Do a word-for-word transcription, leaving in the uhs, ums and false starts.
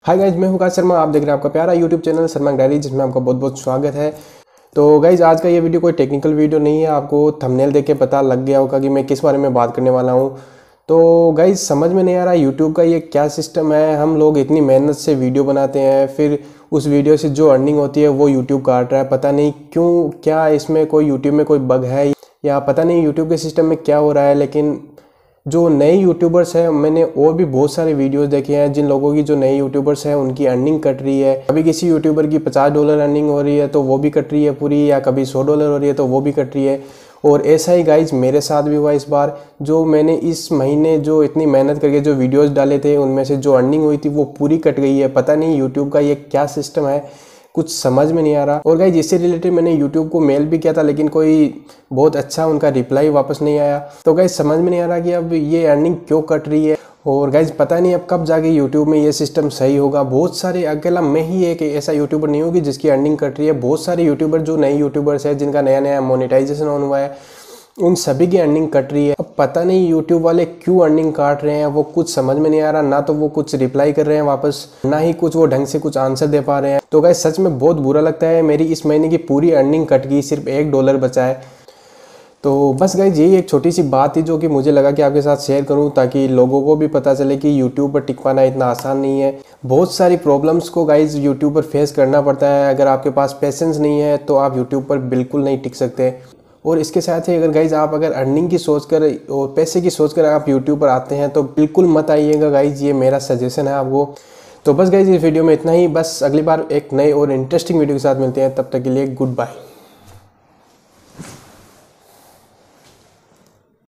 Hi guys, मैं हूं काश शर्मा। आप देख रहे हैं आपका प्यारा यूट्यूब चैनल शर्मा डायरी, जिसमें आपका बहुत बहुत स्वागत है। तो गाइज, आज का ये वीडियो कोई टेक्निकल वीडियो नहीं है। आपको थंबनेल देख के पता लग गया होगा कि मैं किस बारे में बात करने वाला हूं। तो गाइज, समझ में नहीं आ रहा यूट्यूब का ये क्या सिस्टम है। हम लोग इतनी मेहनत से वीडियो बनाते हैं, फिर उस वीडियो से जो अर्निंग होती है वो यूट्यूब काट रहा है। पता नहीं क्यों, क्या इसमें कोई यूट्यूब में कोई बग है या पता नहीं यूट्यूब के सिस्टम में क्या हो रहा है। लेकिन जो नए यूट्यूबर्स हैं, मैंने और भी बहुत सारे वीडियोस देखे हैं जिन लोगों की, जो नए यूट्यूबर्स हैं उनकी अर्निंग कट रही है। कभी किसी यूट्यूबर की पचास डॉलर अर्निंग हो रही है तो वो भी कट रही है पूरी, या कभी सौ डॉलर हो रही है तो वो भी कट रही है। और ऐसा ही गाइज मेरे साथ भी हुआ इस बार। जो मैंने इस महीने जो इतनी मेहनत करके जो वीडियोस डाले थे, उनमें से जो अर्निंग हुई थी वो पूरी कट गई है। पता नहीं यूट्यूब का ये क्या सिस्टम है, कुछ समझ में नहीं आ रहा। और गाइज, इससे रिलेटेड मैंने यूट्यूब को मेल भी किया था, लेकिन कोई बहुत अच्छा उनका रिप्लाई वापस नहीं आया। तो गाइज, समझ में नहीं आ रहा कि अब ये अर्निंग क्यों कट रही है। और गाइज, पता नहीं अब कब जाके यूट्यूब में ये सिस्टम सही होगा। बहुत सारे, अकेला मैं ही एक ऐसा यूट्यूबर नहीं होगी जिसकी अर्निंग कट रही है। बहुत सारे यूट्यूबर, जो नए यूट्यूबर्स हैं जिनका नया नया मोनेटाइजेशन ऑन हुआ है, उन सभी की अर्निंग कट रही है। अब पता नहीं यूट्यूब वाले क्यों अर्निंग काट रहे हैं, वो कुछ समझ में नहीं आ रहा। ना तो वो कुछ रिप्लाई कर रहे हैं वापस, ना ही कुछ वो ढंग से कुछ आंसर दे पा रहे हैं। तो गाइस, सच में बहुत बुरा लगता है। मेरी इस महीने की पूरी अर्निंग कट गई, सिर्फ एक डॉलर बचा है। तो बस गाइज, यही एक छोटी सी बात थी जो कि मुझे लगा कि आपके साथ शेयर करूं, ताकि लोगों को भी पता चले कि यूट्यूब पर टिक पाना इतना आसान नहीं है। बहुत सारी प्रॉब्लम्स को गाइज यूट्यूब पर फेस करना पड़ता है। अगर आपके पास पेशेंस नहीं है तो आप यूट्यूब पर बिल्कुल नहीं टिक सकते। और इसके साथ ही अगर गाइज आप अगर अर्निंग की सोचकर और पैसे की सोचकर आप यूट्यूब पर आते हैं तो बिल्कुल मत आइएगा गाइज, ये मेरा सजेशन है आपको। तो बस गाइज, इस वीडियो में इतना ही। बस अगली बार एक नए और इंटरेस्टिंग वीडियो के साथ मिलते हैं, तब तक के लिए गुड बाय।